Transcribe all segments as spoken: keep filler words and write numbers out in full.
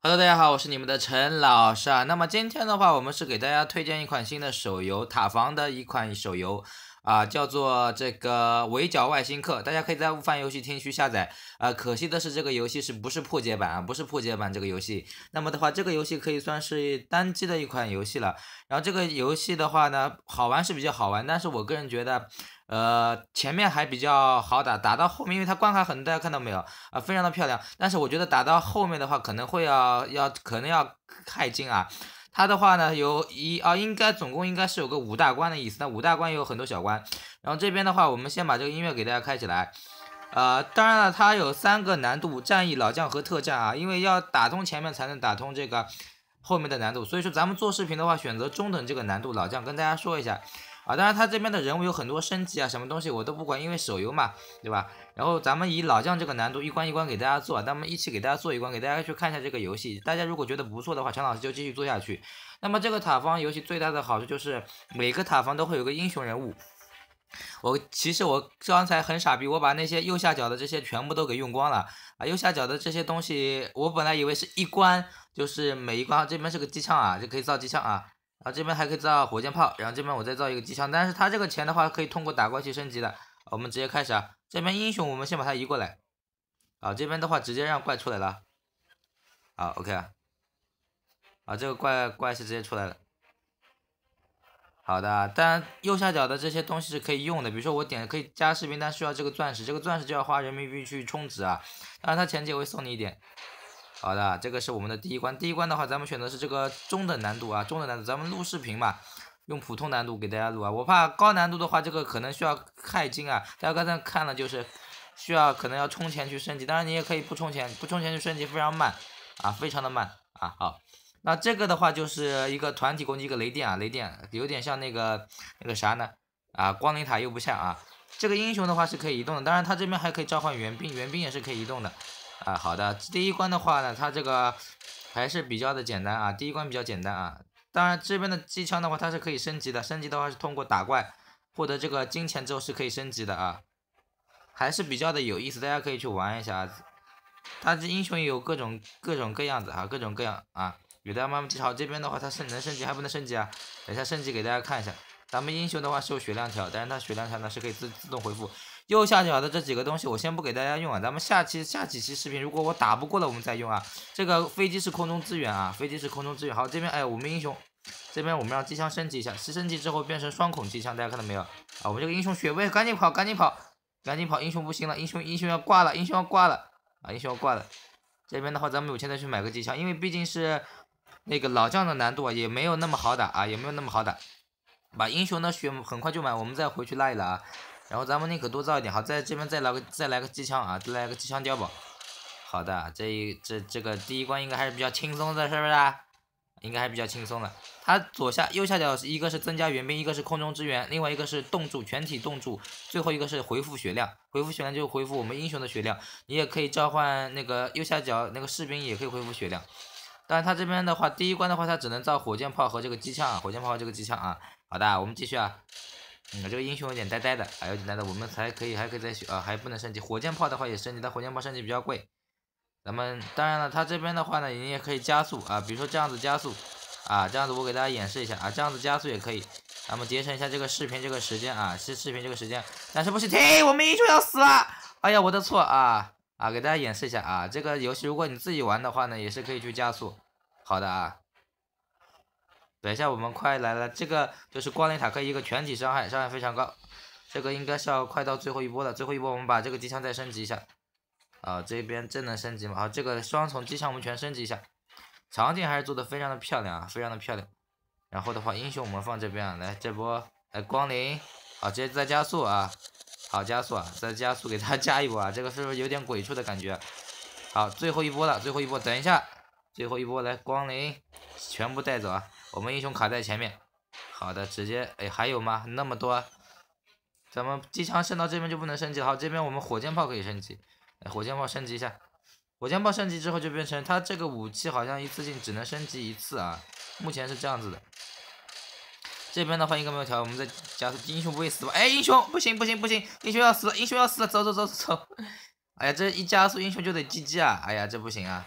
Hello，大家好，我是你们的陈老师啊。那么今天的话，我们是给大家推荐一款新的手游，塔防的一款手游啊，叫做这个《围剿外星客》，大家可以在悟饭游戏厅去下载。啊，可惜的是这个游戏是不是破解版啊？不是破解版这个游戏。那么的话，这个游戏可以算是单机的一款游戏了。然后这个游戏的话呢，好玩是比较好玩，但是我个人觉得。呃，前面还比较好打，打到后面，因为它关卡很多，大家看到没有啊？非常的漂亮。但是我觉得打到后面的话，可能会要要可能要氦金啊。它的话呢，有一啊，应该总共应该是有个五大关的意思。那五大关也有很多小关。然后这边的话，我们先把这个音乐给大家开起来。呃，当然了，它有三个难度：战役、老将和特战啊。因为要打通前面才能打通这个后面的难度，所以说咱们做视频的话，选择中等这个难度老将，跟大家说一下。啊，当然他这边的人物有很多升级啊，什么东西我都不管，因为手游嘛，对吧？然后咱们以老将这个难度一关一关给大家做，咱们一起给大家做一关，给大家去看一下这个游戏。大家如果觉得不错的话，陈老师就继续做下去。那么这个塔防游戏最大的好处就是每个塔防都会有个英雄人物。我其实我刚才很傻逼，我把那些右下角的这些全部都给用光了啊！右下角的这些东西，我本来以为是一关，就是每一关这边是个机枪啊，就可以造机枪啊。然后这边还可以造火箭炮，然后这边我再造一个机枪，但是它这个钱的话可以通过打怪去升级的。我们直接开始啊，这边英雄我们先把它移过来，啊，这边的话直接让怪出来了，好 ，OK 啊，啊，这个怪怪是直接出来了，好的，但右下角的这些东西是可以用的，比如说我点可以加视频，但需要这个钻石，这个钻石就要花人民币去充值啊，当然它前期也会送你一点。好的，这个是我们的第一关。第一关的话，咱们选的是这个中等难度啊，中等难度。咱们录视频嘛，用普通难度给大家录啊。我怕高难度的话，这个可能需要氦金啊。大家刚才看了就是需要可能要充钱去升级，当然你也可以不充钱，不充钱去升级非常慢啊，非常的慢啊。好，那这个的话就是一个团体攻击，一个雷电啊，雷电有点像那个那个啥呢啊，光灵塔又不像啊。这个英雄的话是可以移动的，当然它这边还可以召唤援兵，援兵也是可以移动的。啊，好的，第一关的话呢，它这个还是比较的简单啊，第一关比较简单啊。当然这边的机枪的话，它是可以升级的，升级的话是通过打怪获得这个金钱之后是可以升级的啊，还是比较的有意思，大家可以去玩一下。它这英雄也有各种各种各样子啊，各种各样啊，给大家慢慢介绍。这边的话它是能升级还不能升级啊？等一下升级给大家看一下。咱们英雄的话是有血量条，但是它血量条呢是可以自自动回复。右下角的这几个东西我先不给大家用啊，咱们下期下几期视频如果我打不过了我们再用啊。这个飞机是空中支援啊，飞机是空中支援。好，这边哎我们英雄这边我们让机枪升级一下，升级之后变成双孔机枪，大家看到没有啊？我们这个英雄血位赶紧跑赶紧跑赶紧跑，英雄不行了，英雄英雄要挂了，英雄要挂了啊，英雄要挂了。这边的话咱们有钱再去买个机枪，因为毕竟是那个老将的难度啊，也没有那么好打啊，也没有那么好打。把英雄的血很快就满，我们再回去拉一拉啊。然后咱们宁可多造一点，好，在这边再来个再来个机枪啊，再来个机枪碉堡。好的，这这这个第一关应该还是比较轻松的，是不是啊？应该还是比较轻松的。它左下右下角一个是增加援兵，一个是空中支援，另外一个是冻住全体冻住，最后一个是回复血量，回复血量就回复我们英雄的血量。你也可以召唤那个右下角那个士兵也可以恢复血量。当然它这边的话，第一关的话它只能造火箭炮和这个机枪啊，火箭炮和这个机枪啊。好的，我们继续啊。嗯，这个英雄有点呆呆的，啊，有点呆的，我们才可以还可以再学啊，还不能升级。火箭炮的话也升级，但火箭炮升级比较贵。咱们当然了，它这边的话呢，你也可以加速啊，比如说这样子加速啊，这样子我给大家演示一下啊，这样子加速也可以。咱们节省一下这个视频这个时间啊，是视频这个时间。但是不行，停，我们英雄要死了！哎呀，我的错啊啊，给大家演示一下啊，这个游戏如果你自己玩的话呢，也是可以去加速。好的啊。等一下，我们快来了，这个就是光灵塔克一个全体伤害，伤害非常高，这个应该是要快到最后一波了。最后一波我们把这个机枪再升级一下，啊，这边真能升级吗？好，这个双重机枪我们全升级一下，场景还是做的非常的漂亮啊，非常的漂亮。然后的话，英雄我们放这边啊，来这波来光灵，好，直接再加速啊，好加速啊，再加速给他加一波啊，这个是不是有点鬼畜的感觉？好，最后一波了，最后一波，等一下，最后一波来光灵，全部带走啊。我们英雄卡在前面，好的，直接哎还有吗？那么多，咱们机枪升到这边就不能升级了。好，这边我们火箭炮可以升级，哎，火箭炮升级一下，火箭炮升级之后就变成它这个武器好像一次性只能升级一次啊，目前是这样子的。这边的话应该没有调，我们再加速，英雄不会死吧？哎，英雄不行不行不行，英雄要死了，英雄要死了，走走走走走。哎呀，这一加速英雄就得 G G 啊！哎呀，这不行啊。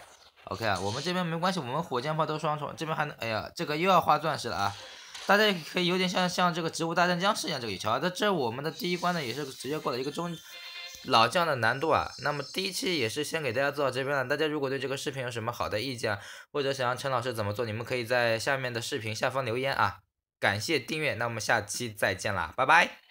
OK 啊，我们这边没关系，我们火箭炮都双重，这边还能，哎呀，这个又要花钻石了啊！大家也可以有点像像这个植物大战僵尸一样这个一桥，那这我们的第一关呢也是直接过了一个中老将的难度啊。那么第一期也是先给大家做到这边了，大家如果对这个视频有什么好的意见，或者想让陈老师怎么做，你们可以在下面的视频下方留言啊。感谢订阅，那我们下期再见啦，拜拜。